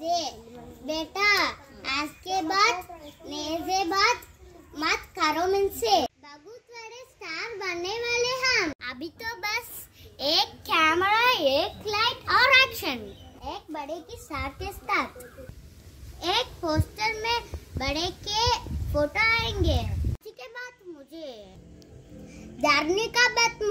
से बेटा आज के बाद मेरे बात मत करो मुझसे। बहुत बड़े स्टार बनने वाले हम। अभी तो बस एक कैमरा, एक लाइट और एक्शन। एक बड़े की साथ के साथ एक पोस्टर में बड़े के फोटो आएंगे। इसी के बाद मुझे डरने का बात